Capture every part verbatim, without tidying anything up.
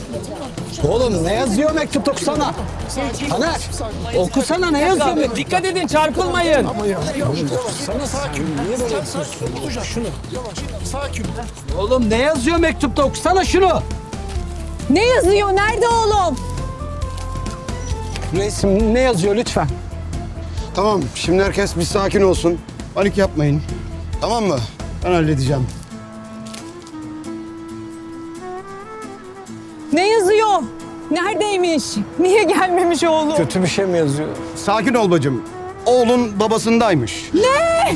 Oğlum ne yazıyor mektupta, okusana. Taner, okusana ne yazıyor mektupta. Dikkat edin, çarpılmayın. Sana sakin. Niye böyle yapıyorsun? Olacak şunu. Sakin. Oğlum ne yazıyor mektupta, okusana şunu. Ne yazıyor? Nerede oğlum? Reisim ne yazıyor lütfen? Tamam, şimdi herkes bir sakin olsun. Panik yapmayın. Tamam mı? Ben halledeceğim. Ne yazıyor? Neredeymiş? Niye gelmemiş oğlum? Kötü bir şey mi yazıyor? Sakin ol bacım. Oğlun babasındaymış. Ne?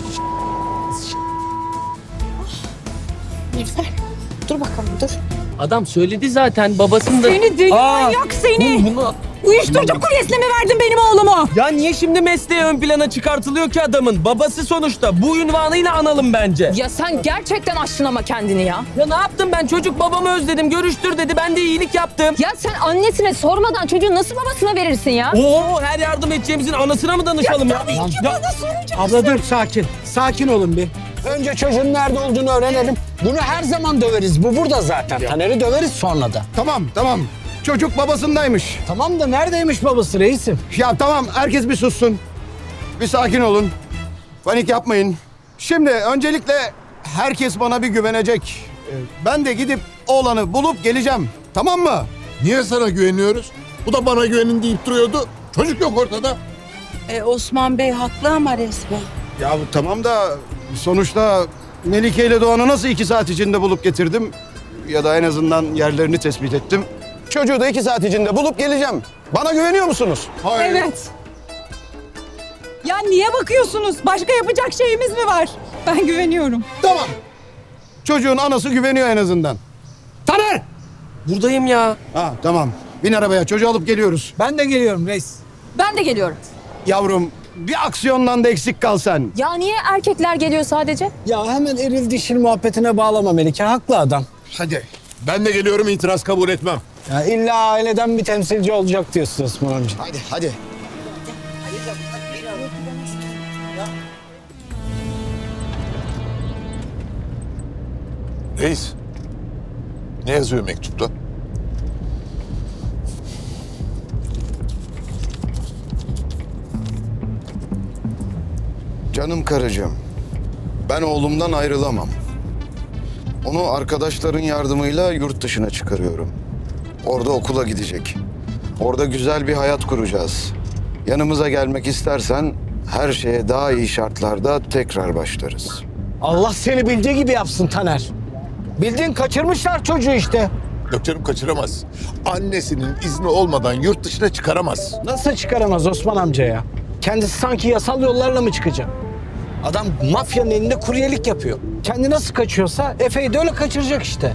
Nilüfer, dur bakalım, dur. Adam söyledi zaten babasını da... Seni deli Aa, manyak seni! Bunu... Uyuşturucu kuryesine mi verdin benim oğlumu? Ya niye şimdi mesleği ön plana çıkartılıyor ki adamın? Babası sonuçta. Bu ünvanıyla analım bence. Ya sen gerçekten açtın ama kendini ya. Ya ne yaptım ben? Çocuk babamı özledim, görüştür dedi. Ben de iyilik yaptım. Ya sen annesine sormadan çocuğu nasıl babasına verirsin ya? Oo, her yardım edeceğimizin anasına mı danışalım ya? Tabii ki bana soracaksın. Abla dur, sakin. Sakin olun bir. Önce çocuğun nerede olduğunu öğrenelim. Bunu her zaman döveriz. Bu burada zaten. Taner'i döveriz sonra da. Tamam, tamam. Çocuk babasındaymış. Tamam da neredeymiş babası reisim? Ya tamam, herkes bir sussun. Bir sakin olun. Panik yapmayın. Şimdi öncelikle herkes bana bir güvenecek. Ee, Ben de gidip oğlanı bulup geleceğim. Tamam mı? Niye sana güveniyoruz? Bu da bana güvenin deyip duruyordu. Çocuk yok ortada. E, Osman Bey haklı ama resmen. Ya bu tamam da sonuçta Melike ile Doğan'ı nasıl iki saat içinde bulup getirdim? Ya da en azından yerlerini tespit ettim. Çocuğu da iki saat içinde bulup geleceğim. Bana güveniyor musunuz? Hayır. Evet. Ya niye bakıyorsunuz? Başka yapacak şeyimiz mi var? Ben güveniyorum. Tamam. Çocuğun anası güveniyor en azından. Taner! Buradayım ya. Ha tamam. Bin arabaya, çocuğu alıp geliyoruz. Ben de geliyorum reis. Ben de geliyorum. Yavrum, bir aksiyondan da eksik kal sen. Ya niye erkekler geliyor sadece? Ya hemen eril dişil muhabbetine bağlama Melike. Haklı adam. Hadi. Ben de geliyorum, itiraz kabul etmem. Ya illa aileden bir temsilci olacak diyorsun Osman amca. Hadi, hadi. Reis, ne yazıyor mektupta? Canım karıcığım, ben oğlumdan ayrılamam. Onu arkadaşların yardımıyla yurt dışına çıkarıyorum. Orada okula gidecek. Orada güzel bir hayat kuracağız. Yanımıza gelmek istersen her şeye daha iyi şartlarda tekrar başlarız. Allah seni bildiği gibi yapsın Taner. Bildiğin kaçırmışlar çocuğu işte. Yok canım, kaçıramaz. Annesinin izni olmadan yurt dışına çıkaramaz. Nasıl çıkaramaz Osman amca ya? Kendisi sanki yasal yollarla mı çıkacak? Adam mafyanın elinde kuryelik yapıyor. Kendi nasıl kaçıyorsa Efe'yi de öyle kaçıracak işte.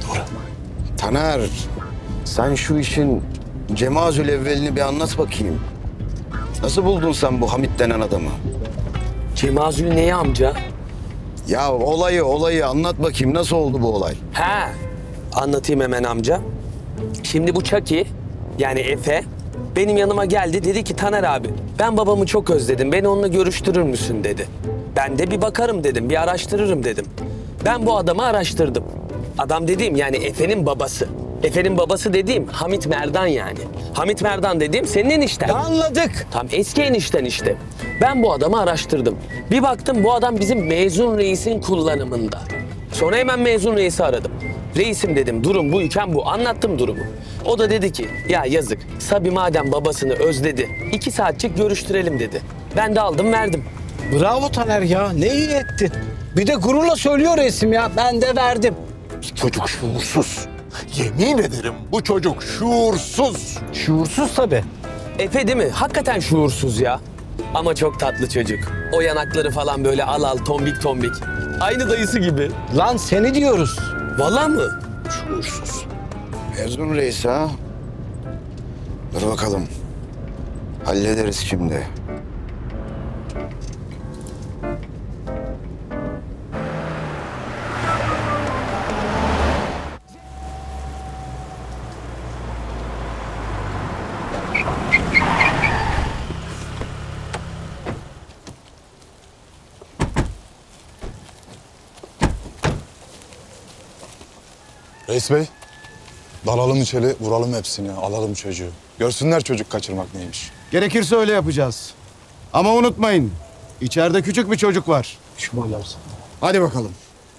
Taner, sen şu işin cemazül evvelini bir anlat bakayım. Nasıl buldun sen bu Hamit denen adamı? Cemazül neyi amca? Ya olayı olayı anlat bakayım, nasıl oldu bu olay? He. Anlatayım hemen amca. Şimdi bu Chucky, yani Efe, benim yanıma geldi. Dedi ki Taner abi, ben babamı çok özledim. Beni onunla görüştürür müsün dedi. Ben de bir bakarım dedim, bir araştırırım dedim. Ben bu adamı araştırdım. Adam dediğim yani Efe'nin babası. Efe'nin babası dediğim Hamit Merdan yani. Hamit Merdan dediğim senin enişten. Anladık. Tam eski enişten işte. Ben bu adamı araştırdım. Bir baktım bu adam bizim mezun reisin kullanımında. Sonra hemen mezun reisi aradım. Reisim dedim, durum buyken bu. Anlattım durumu. O da dedi ki ya yazık, Sabi madem babasını özledi, iki saatçik görüştürelim dedi. Ben de aldım verdim. Bravo Taner ya. Ne iyi ettin. Bir de gururla söylüyor resim ya. Ben de verdim. Çocuk şuursuz. Yemin ederim bu çocuk şuursuz. Şuursuz tabii. Efe değil mi? Hakikaten şuursuz ya. Ama çok tatlı çocuk. O yanakları falan böyle al al tombik tombik. Aynı dayısı gibi. Lan seni diyoruz. Vallahi mı? Şuursuz. Mezun reis ha? Dur bakalım. Hallederiz şimdi. Reis Bey, Dalalım içeri, vuralım hepsini, alalım çocuğu. Görsünler çocuk kaçırmak neymiş. Gerekirse öyle yapacağız. Ama unutmayın, içeride küçük bir çocuk var. Şu malarsın. Hadi bakalım.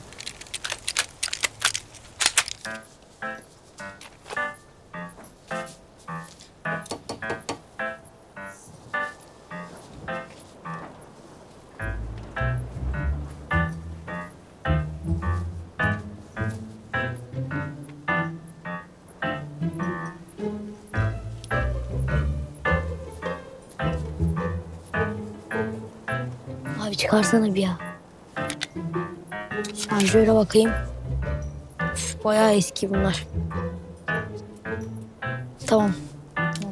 Abi çıkarsana bir ya. Ben şöyle bakayım. Üf, bayağı eski bunlar. Tamam. Tamam.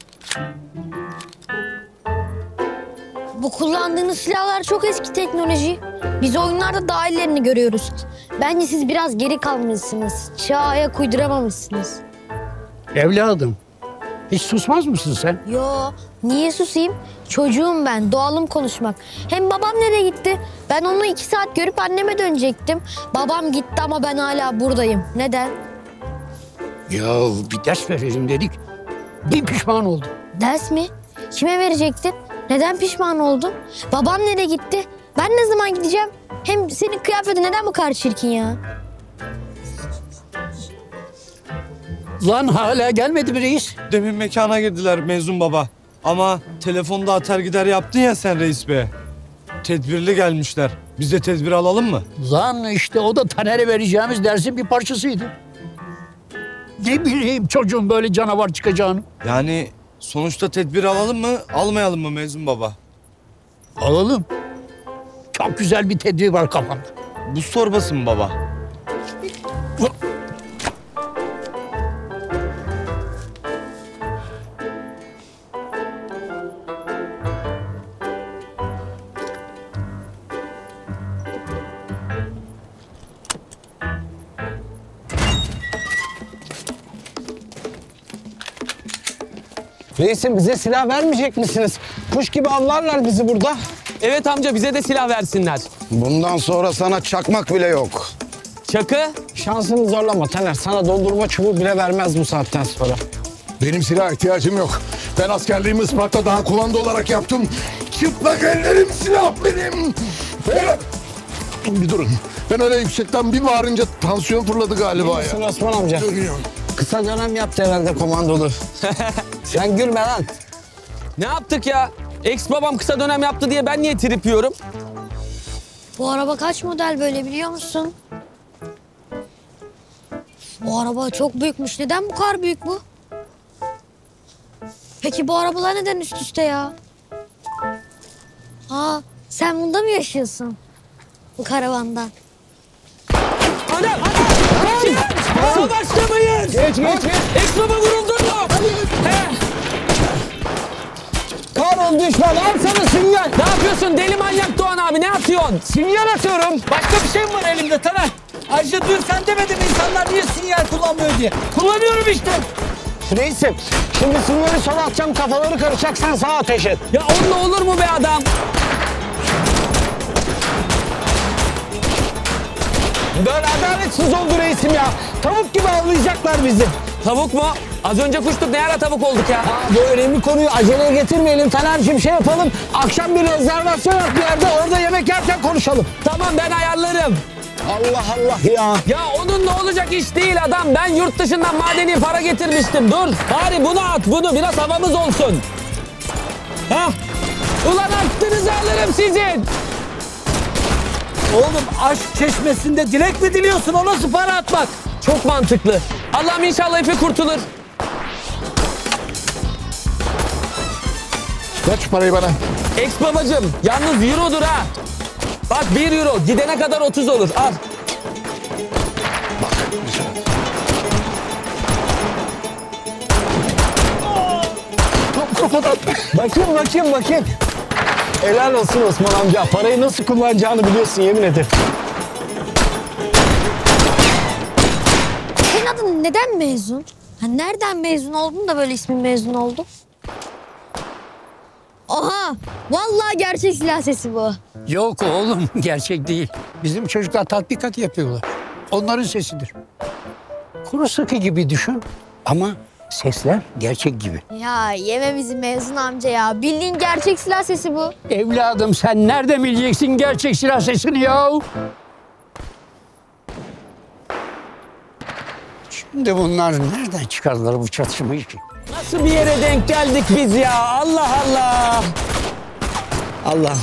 Bu kullandığınız silahlar çok eski teknoloji. Biz oyunlarda daha ilerini görüyoruz. Bence siz biraz geri kalmışsınız. Çağa ayak uyduramamışsınız. Evladım, hiç susmaz mısın sen? Yo, niye susayım? Çocuğum ben, doğalım konuşmak. Hem babam nereye gitti? Ben onu iki saat görüp anneme dönecektim. Babam gitti ama ben hala buradayım. Neden? Ya bir ders verelim dedik. Bir pişman oldum. Ders mi? Kime verecektin? Neden pişman oldun? Babam nereye gitti? Ben ne zaman gideceğim? Hem senin kıyafetin neden bu kadar çirkin ya? Lan hala gelmedi mi reis? Demin mekana girdiler mezun baba. Ama telefonda atar gider yaptın ya sen reis be. Tedbirli gelmişler. Biz de tedbir alalım mı? Lan işte o da Taner'e vereceğimiz dersin bir parçasıydı. Ne bileyim çocuğun böyle canavar çıkacağını. Yani sonuçta tedbir alalım mı, almayalım mı mezun baba? Alalım. Çok güzel bir tedbir var kafamda. Buz torbası mı baba? Reisim bize silah vermeyecek misiniz? Kuş gibi avlarlar bizi burada. Evet amca bize de silah versinler. Bundan sonra sana çakmak bile yok. Çakı? Şansını zorlama Taner. Sana dondurma çubuğu bile vermez bu saatten sonra. Benim silaha ihtiyacım yok. Ben askerliğimi Isparta daha komando olarak yaptım. Çıplak ellerim silah benim. Ben... Bir durun. Ben öyle yüksekten bir bağırınca tansiyon fırladı galiba Sen ya. Osman amca. Kısa dönem yaptı herhalde komandolu. Sen gülme lan. Ne yaptık ya? Ex babam kısa dönem yaptı diye ben niye trip yiyorum? Bu araba kaç model böyle biliyor musun? Bu araba çok büyükmüş. Neden bu kadar büyük bu? Peki bu arabalar neden üst üste ya? Aa, sen bunda mı yaşıyorsun? Bu karavanda. Anam! Anam! Savaşta mıyız? Geç geç geç. Ex baba vuruldun mu? He. Kahrol düşman al sana sinyal. Ne yapıyorsun deli manyak Doğan abi ne atıyorsun? Sinyal atıyorum. Başka bir şey mi var elimde Taner? Ayrıca dün sen demedin mi insanlar niye sinyal kullanmıyor diye? Kullanıyorum işte. Reisim şimdi sinyali sola atacağım kafaları karışacak sen sağa ateş et. Ya onunla olur mu be adam? Böyle adaletsiz oldu reisim ya. Tavuk gibi avlayacaklar bizi. Tavuk mu? Az önce kuştuk ne ara tavuk olduk ya? Bu önemli konuyu aceleye getirmeyelim Taner'cim şey yapalım. Akşam bir rezervasyon yap bir yerde orada yemek yerken konuşalım. Tamam ben ayarlarım. Allah Allah ya. Ya onunla olacak iş değil adam. Ben yurt dışından madeni para getirmiştim. Dur bari bunu at bunu biraz havamız olsun. Hah. Ulan aklınızı alırım sizin. Oğlum aşk çeşmesinde dilek mi diliyorsun? O nasıl para atmak? Çok mantıklı. Allah'ım inşallah Efe kurtulur. Ver şu parayı bana. Ex babacığım yalnız eurodur ha. Bak bir euro gidene kadar otuz olur al. Kafadan. Bakayım bakayım bakayım. Helal olsun Osman amca. Parayı nasıl kullanacağını biliyorsun yemin ederim. Senin adın neden mezun? Ha, nereden mezun oldun da böyle ismin mezun oldu? Oha! Vallahi gerçek silah sesi bu. Yok oğlum gerçek değil. Bizim çocuklar tatbikat yapıyorlar. Onların sesidir. Kuru sıkı gibi düşün ama sesler gerçek gibi. Ya yeme bizi Mezun amca ya. Bildiğin gerçek silah sesi bu. Evladım sen nereden bileceksin gerçek silah sesini ya? Şimdi bunlar nereden çıkardılar bu çatışmayı ki? Nasıl bir yere denk geldik biz ya? Allah Allah. Allah.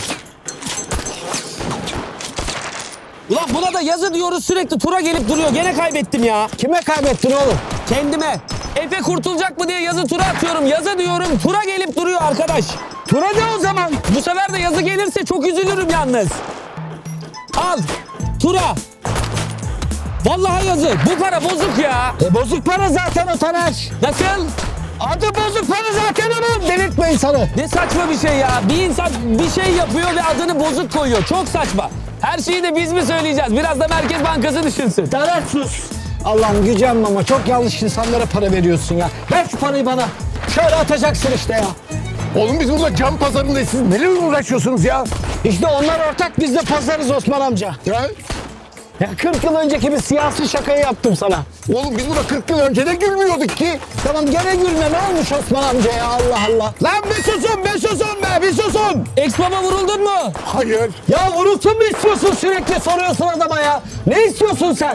Ulan buna da yazı diyoruz sürekli tura gelip duruyor. Gene kaybettim ya. Kime kaybettin oğlum? Kendime. Efe kurtulacak mı diye yazı tura atıyorum. Yazı diyorum tura gelip duruyor arkadaş. Tura ne o zaman? Bu sefer de yazı gelirse çok üzülürüm yalnız. Al. Tura. Vallahi yazı. Bu para bozuk ya. E bozuk para zaten o Taner. Nasıl? Adı bozuk para zaten onun. Delirtme insanı. Ne saçma bir şey ya. Bir insan bir şey yapıyor ve adını bozuk koyuyor. Çok saçma. Her şeyi de biz mi söyleyeceğiz? Biraz da Merkez Bankası düşünsün. Taner sus. Allah'ım gücenme ama çok yanlış insanlara para veriyorsun ya. Ver şu parayı bana. Şöyle atacaksın işte ya. Oğlum biz burada cam pazarındayız. Siz neler uğraşıyorsunuz ya? İşte onlar ortak, biz de pazarız Osman amca. Ya Ya kırk yıl önceki bir siyasi şakayı yaptım sana. oğlum biz burada kırk yıl önce de gülmüyorduk ki. Tamam gene gülme, ne olmuş Osman amca ya, Allah Allah. Lan bir susun, bir susun be, bir susun. Ex-baba vuruldun mu? Hayır. Ya vurulsun mu istiyorsun, sürekli soruyorsun adama ya. Ne istiyorsun sen?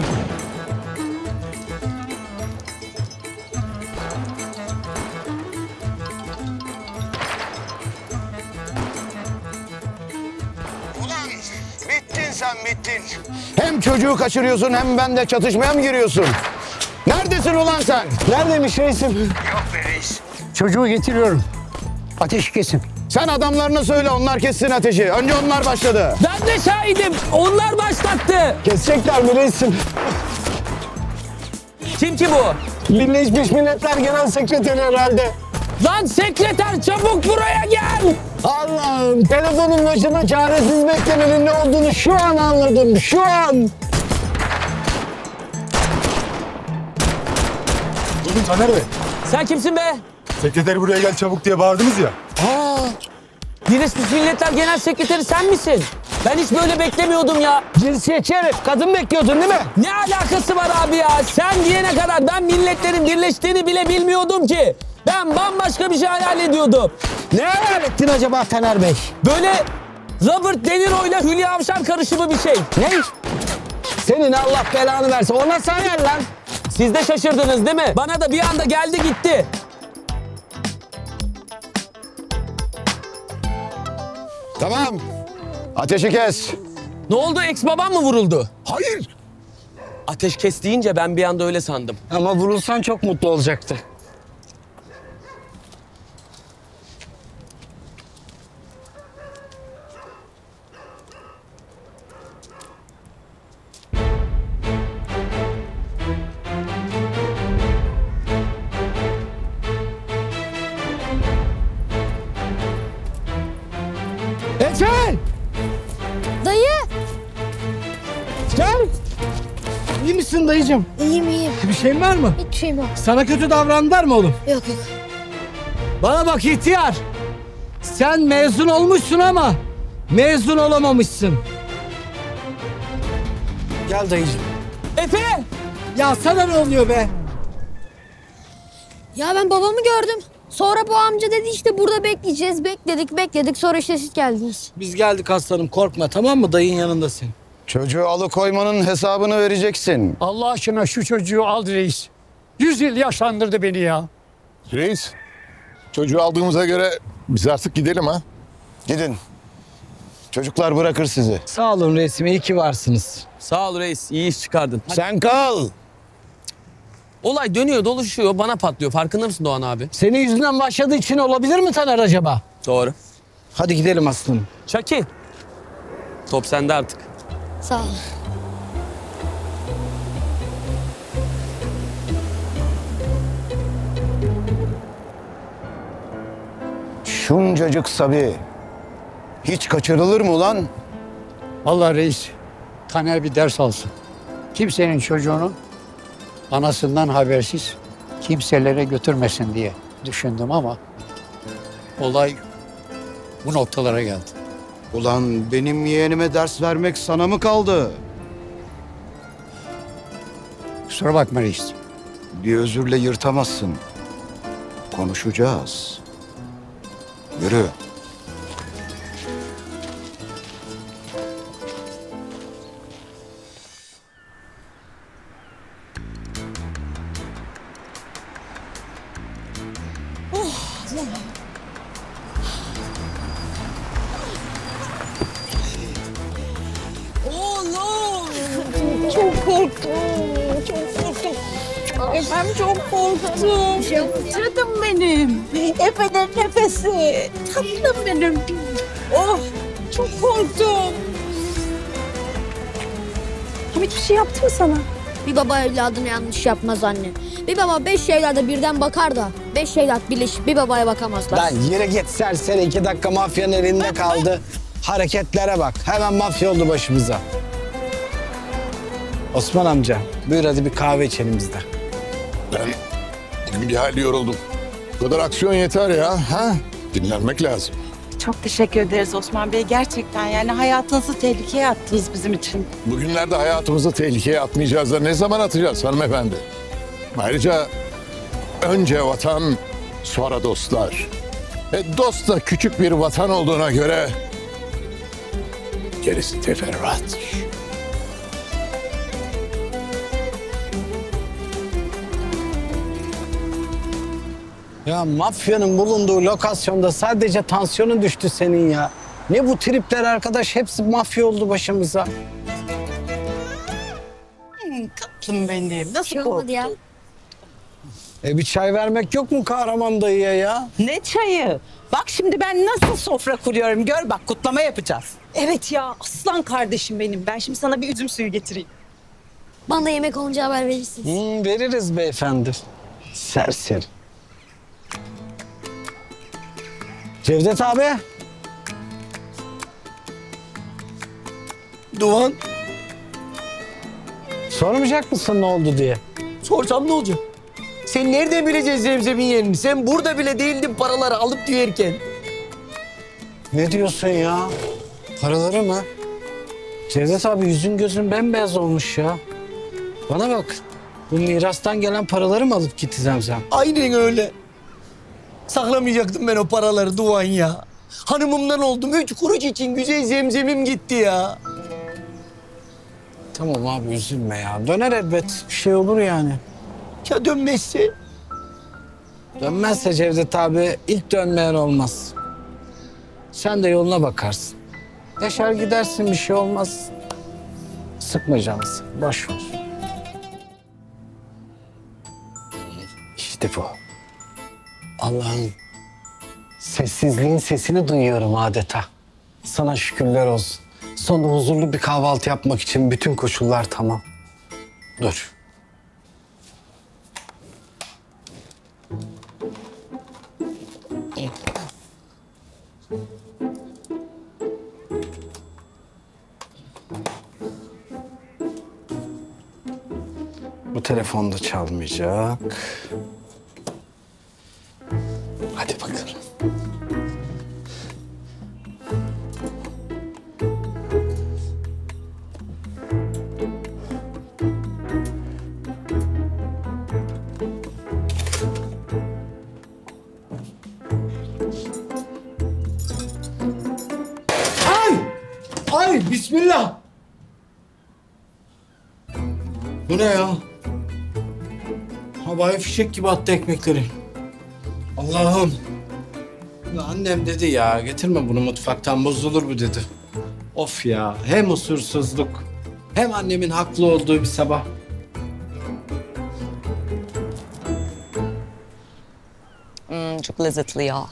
Ulan bittin sen bittin. Hem çocuğu kaçırıyorsun hem ben de çatışmaya mı giriyorsun? Neredesin ulan sen? Neredeymiş reisim? Yok be reis. Çocuğu getiriyorum. Ateş kesin. Sen adamlarına söyle onlar kessin ateşi. Önce onlar başladı. Ben de şahidim. Onlar başlattı. Kesecekler mi reisim? Kim ki bu? Birleşmiş Milletler Genel Sekreteri herhalde. Lan sekreter çabuk buraya gel. Allah'ım, telefonun başında çaresiz beklemenin ne olduğunu şu an anladım, şu an. Durun Taner Bey. Sen kimsin be? Sekreter buraya gel çabuk diye bağırdınız ya. Aa, Birleşmiş Milletler Genel Sekreteri sen misin? Ben hiç böyle beklemiyordum ya. Cinsiyetçi herif, kadın bekliyordun değil mi? Ne alakası var abi ya? Sen diyene kadar ben milletlerin birleştiğini bile bilmiyordum ki. Ben bambaşka bir şey hayal ediyordum. Ne hayal ettin acaba Taner Bey? Böyle Robert De Niro ile Hülya Avşar karışımı bir şey. Ne? Senin Allah belanı versin. O nasıl hayal lan? Siz de şaşırdınız değil mi? Bana da bir anda geldi gitti. Tamam. Ateşi kes. Ne oldu? Ex-babam mı vuruldu? Hayır. Ateş kes deyince ben bir anda öyle sandım. Ama vurulsan çok mutlu olacaktı. Efe! Dayı. Gel! İyi misin dayıcığım? İyiyim iyiyim. Bir şeyin var mı? Hiçbir şeyim yok. Sana kötü davrandılar mı oğlum? Yok yok. Bana bak ihtiyar. Sen mezun olmuşsun ama mezun olamamışsın. Gel dayıcığım. Efe! Ya sana ne oluyor be? Ya ben babamı gördüm. Sonra bu amca dedi işte burada bekleyeceğiz. Bekledik bekledik sonra işte siz geldiniz. Biz geldik aslanım, korkma, tamam mı? Dayın yanındasın. Çocuğu alıkoymanın hesabını vereceksin. Allah aşkına şu çocuğu al reis. Yüz yıl yaşlandırdı beni ya. Reis, çocuğu aldığımıza göre biz artık gidelim ha. Gidin. Çocuklar bırakır sizi. Sağ olun reisim, iyi ki varsınız. Sağ ol reis. İyi iş çıkardın. Sen kal. Olay dönüyor dolaşıyor bana patlıyor. Farkında mısın Doğan abi? Senin yüzünden başladığı için olabilir mi Taner acaba? Doğru. Hadi gidelim aslanım. Çaki. Top sende artık. Sağ ol. Şuncacık Sabi. Hiç kaçırılır mı ulan? Vallahi reis, Taner bir ders alsın. Kimsenin çocuğunu anasından habersiz kimselere götürmesin diye düşündüm ama olay bu noktalara geldi. Ulan benim yeğenime ders vermek sana mı kaldı? Kusura bakma reis. bir özürle yırtamazsın. Konuşacağız. Yürü. Oğlum. Çok korktum. Çok korktum. Efendim çok korktum. Canım benim. Efe'nin nefesi. Tatlım benim. Oh çok korktum. Hamit bir şey yaptı mı sana? Bir baba evladına yanlış yapmaz anne. Bir baba beş evlada birden bakar da beş evlat birleşip bir babaya bakamazlar. Lan yere git serseri, iki dakika mafyanın elinde kaldı. Hareketlere bak. Hemen mafya oldu başımıza. Osman amca, buyur hadi bir kahve içelim biz de. Ben bugün bir hayli yoruldum. Bu kadar aksiyon yeter ya. Ha? Dinlenmek lazım. Çok teşekkür ederiz Osman Bey. Gerçekten yani hayatınızı tehlikeye attınız bizim için. Bugünlerde hayatımızı tehlikeye atmayacağız da ne zaman atacağız hanımefendi? Ayrıca önce vatan, sonra dostlar. E dost da küçük bir vatan olduğuna göre gerisi teferruattır. Ya mafyanın bulunduğu lokasyonda sadece tansiyonun düştü senin ya. Ne bu tripler arkadaş? Hepsi mafya oldu başımıza. Hmm, tatlım benim. Nasıl Şey olmadı ya. korktun? E bir çay vermek yok mu kahraman dayıya ya? Ne çayı? Bak şimdi ben nasıl sofra kuruyorum. Gör bak kutlama yapacağız. Evet ya aslan kardeşim benim. Ben şimdi sana bir üzüm suyu getireyim. Bana da yemek olunca haber verirsiniz. Hmm, veririz beyefendi. Serseri. Cevdet abi. Doğan, Sormayacak mısın ne oldu diye? sorsam ne olacak? Sen nerede bileceksin Zemzem'in yerini? Sen burada bile değildin paraları alıp duyarken. Ne diyorsun ya? Paraları mı? Cevdet abi yüzün gözün bembeyaz olmuş ya. Bana bak. Bu mirastan gelen paraları mı alıp gitti Zemzem? Aynen öyle. Saklamayacaktım ben o paraları Doğan ya. Hanımımdan oldum. Üç kuruş için güzel Zemzem'im gitti ya. Tamam abi üzülme ya. Döner elbet. Bir şey olur yani. Ya dönmezse? Dönmezse Cevdet abi ilk dönmeyen olmaz. Sen de yoluna bakarsın. Yaşar gidersin bir şey olmaz. Sıkma canını. Boş ver. İşte bu. Allah'ın sessizliğin sesini duyuyorum adeta. Sana şükürler olsun. Sonra huzurlu bir kahvaltı yapmak için bütün koşullar tamam. Dur. Bu telefon da çalmayacak. Hadi bakalım. Ay! Ay bismillah! Bu ne ya? Havai fişek gibi attı ekmekleri. Allah'ım. Ya annem dedi ya getirme bunu mutfaktan bozulur bu dedi. Of ya hem usursuzluk hem annemin haklı olduğu bir sabah. Hmm, çok lezzetli ya.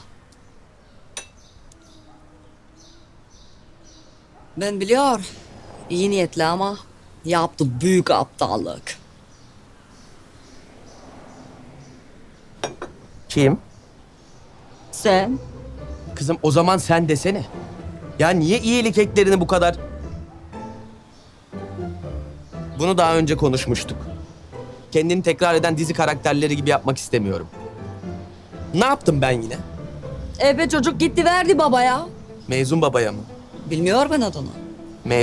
Ben biliyor. İyi niyetli ama yaptı büyük aptallık. Kim? Sen? Kızım o zaman sen desene. Ya niye iyilik eklerini bu kadar... Bunu daha önce konuşmuştuk. Kendini tekrar eden dizi karakterleri gibi yapmak istemiyorum. Ne yaptım ben yine? Ebe çocuk gitti verdi babaya. Mezun babaya mı? Bilmiyor ben adını.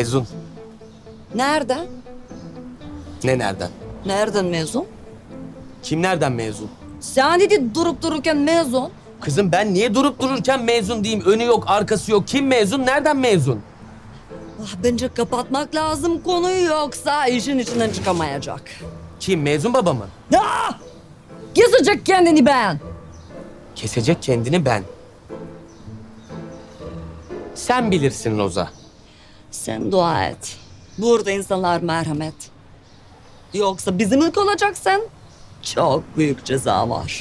Mezun. Nereden? Ne nereden? Nereden mezun? Kim nereden mezun? Sen dedi durup dururken mezun. Kızım ben niye durup dururken mezun diyeyim? Önü yok, arkası yok. Kim mezun, nereden mezun? Ah, bence kapatmak lazım konuyu yoksa işin içinden çıkamayacak. Kim, mezun baba mı? Ah! Kesecek kendini ben. Kesecek kendini ben. Sen bilirsin Roza. Sen dua et. Burada insanlar merhamet. Yoksa bizim ülke olacaksın. Çok büyük ceza var.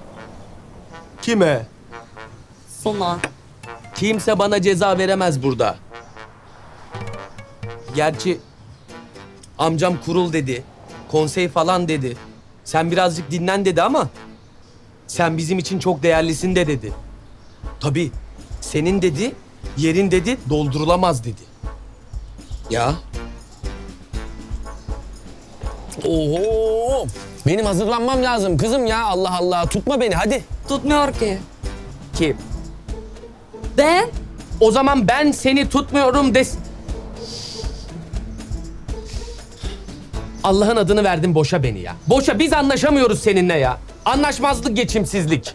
Kime? Sana. Kimse bana ceza veremez burada. Gerçi amcam kurul dedi, konsey falan dedi. Sen birazcık dinlen dedi ama sen bizim için çok değerlisin de dedi. Tabii senin dedi, yerin dedi doldurulamaz dedi. Ya. Oho! Benim hazırlanmam lazım kızım ya. Allah Allah. Tutma beni hadi. Tutmuyor ki. Kim? Ben? O zaman ben seni tutmuyorum des... Allah'ın adını verdim, boşa beni ya. Boşa, biz anlaşamıyoruz seninle ya. Anlaşmazlık, geçimsizlik.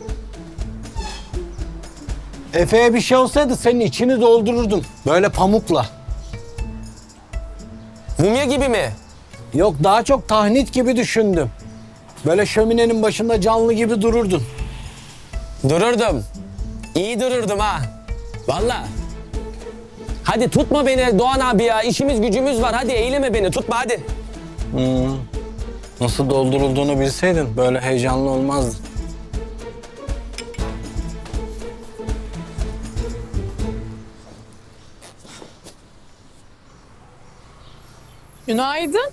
Efe'ye bir şey olsaydı senin içini doldururdum. Böyle pamukla. Mumya gibi mi? Yok, daha çok tahnit gibi düşündüm. Böyle şöminenin başında canlı gibi dururdun. Dururdum. İyi dururdum ha. Vallahi. Hadi tutma beni Doğan abi ya. İşimiz gücümüz var. Hadi eyleme beni. Tutma hadi. Hmm. Nasıl doldurulduğunu bilseydin böyle heyecanlı olmazdın. Günaydın.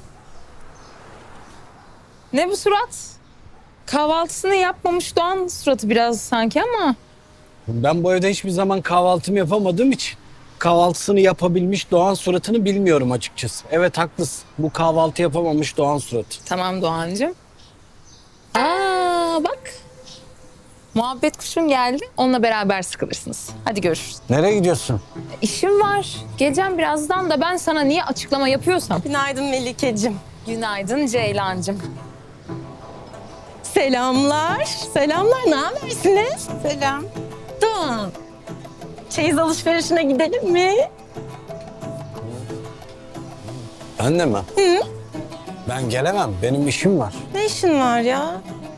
Ne bu surat? Kahvaltısını yapmamış Doğan suratı biraz sanki ama. Ben bu evde hiçbir zaman kahvaltımı yapamadığım için kahvaltısını yapabilmiş Doğan suratını bilmiyorum açıkçası. Evet, haklısın. Bu kahvaltı yapamamış Doğan suratı. Tamam Doğancığım. Aa bak. Muhabbet kuşum geldi. Onunla beraber sıkılırsınız. Hadi görüşürüz. Nereye gidiyorsun? İşim var. Geleceğim birazdan da ben sana niye açıklama yapıyorsam. Günaydın Melikeciğim. Günaydın Ceylancığım. Selamlar. Selamlar. Ne habersiniz? Selam. Doğan. Çeyiz alışverişine gidelim mi? Ben de mi? Hı. Ben gelemem. Benim işim var. Ne işin var ya?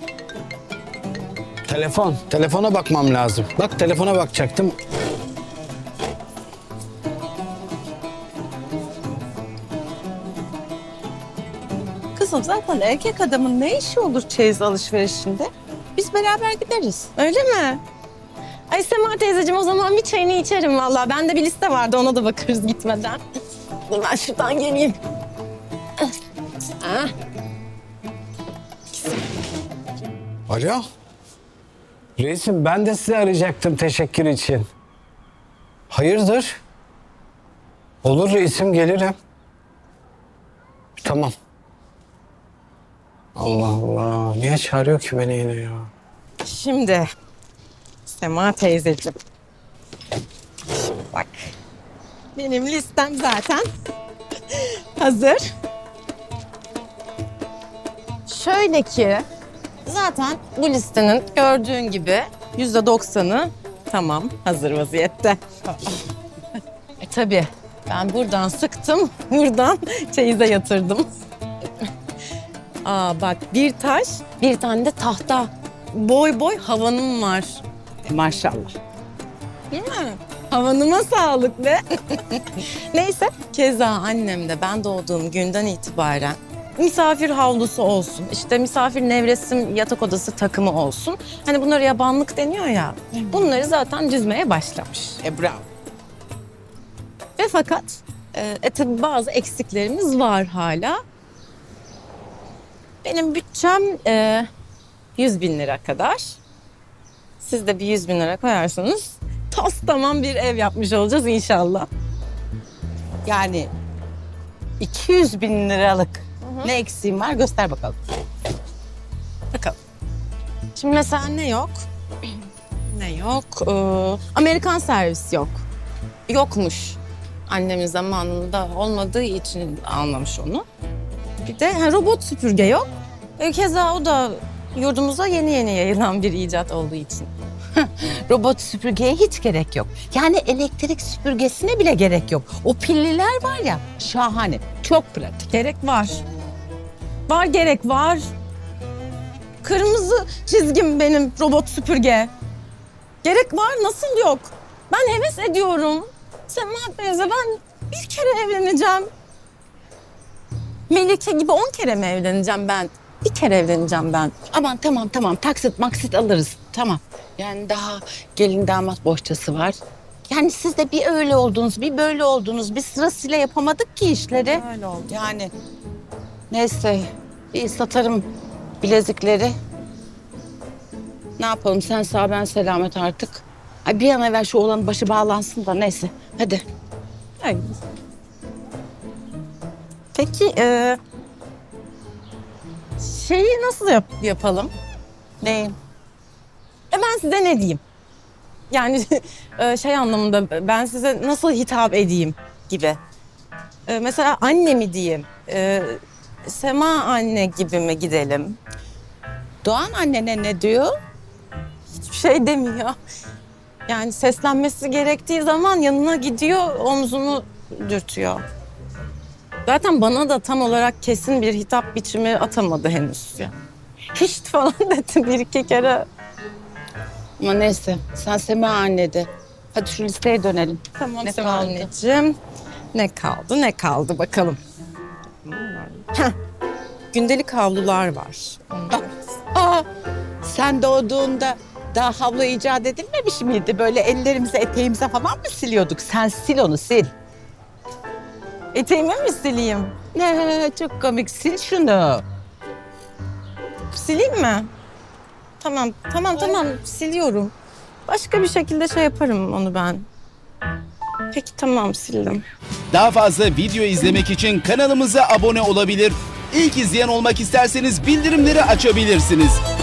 Telefon. Telefona bakmam lazım. Bak, telefona bakacaktım. Kızım zaten erkek adamın ne işi olur çeyiz alışverişinde? Biz beraber gideriz. Öyle mi? Ay Sema teyzeciğim, o zaman bir çayını içerim vallahi. Bende bir liste vardı, ona da bakarız gitmeden. Dur ben şuradan geleyim. Ah. Alo. Reisim, ben de sizi arayacaktım teşekkür için. Hayırdır? Olur reisim, gelirim. Tamam. Allah Allah. Niye çağırıyor ki beni yine ya? Şimdi Sema teyzeciğim. Bak. Benim listem zaten hazır. Şöyle ki zaten bu listenin gördüğün gibi yüzde doksanı tamam, hazır vaziyette. E tabii ben buradan sıktım, buradan çeyize yatırdım. Aa bak, bir taş, bir tane de tahta. Boy boy havanım var. E, maşallah. Değil mi? Havanıma sağlık be. Neyse, keza annem de ben doğduğum günden itibaren misafir havlusu olsun, işte misafir nevresim yatak odası takımı olsun. Hani bunlara yabanlık deniyor ya, bunları zaten düzmeye başlamış. E bravo. Ve fakat e, e tabii bazı eksiklerimiz var hala. Benim bütçem e, yüz bin lira kadar. Siz de bir yüz bin lira koyarsanız tas tamam bir ev yapmış olacağız inşallah. Yani iki yüz bin liralık ne eksiğim var göster bakalım. Bakalım. Şimdi mesela ne yok? Ne yok? Ee, Amerikan servis yok. Yokmuş. Annemin zamanında olmadığı için almamış onu. Bir de ha, robot süpürge yok. E, keza o da yurdumuza yeni yeni yayılan bir icat olduğu için. Robot süpürgeye hiç gerek yok. Yani elektrik süpürgesine bile gerek yok. O pilliler var ya, şahane, çok pratik. Gerek var. Var gerek var. Kırmızı çizgim benim robot süpürge. Gerek var, nasıl yok? Ben heves ediyorum. Sema teyze, ben bir kere evleneceğim. Melike gibi on kere mi evleneceğim ben? Bir kere evleneceğim ben. Aman tamam tamam, taksit maksit alırız, tamam. Yani daha gelin damat bohçası var. Yani siz de bir öyle oldunuz, bir böyle oldunuz. Biz sırasıyla yapamadık ki işleri. Öyle oldu. Yani neyse, bir satarım bilezikleri. Ne yapalım, sen sağ ben selamet artık. Ay bir an evvel şu oğlanın başı bağlansın da neyse. Hadi. Ay. Peki e, şeyi nasıl yap yapalım? Neyi? E ben size ne diyeyim? Yani e, şey anlamında ben size nasıl hitap edeyim gibi. E, mesela anne mi diyeyim? E, Sema anne gibi mi gidelim? Doğan annene ne diyor? Hiçbir şey demiyor. Yani seslenmesi gerektiği zaman yanına gidiyor, omzunu dürtüyor. Zaten bana da tam olarak kesin bir hitap biçimi atamadı henüz. Ya. Hiç falan dedi bir iki kere. Ama neyse, sen Sema anne de. Hadi şu listeye dönelim. Tamam ne Sema kaldı? anneciğim. Ne kaldı, ne kaldı bakalım. Heh. Gündelik havlular var. Aa, sen doğduğunda daha havlu icat edilmemiş miydi? Böyle ellerimize, eteğimize falan mı siliyorduk? Sen sil onu, sil. Eteğimi mi sileyim? Ne çok komik, sil şunu. Sileyim mi? Tamam, tamam, tamam. Siliyorum. Başka bir şekilde şey yaparım onu ben. Peki tamam, sildim. Daha fazla video izlemek için kanalımıza abone olabilir. İlk izleyen olmak isterseniz bildirimleri açabilirsiniz.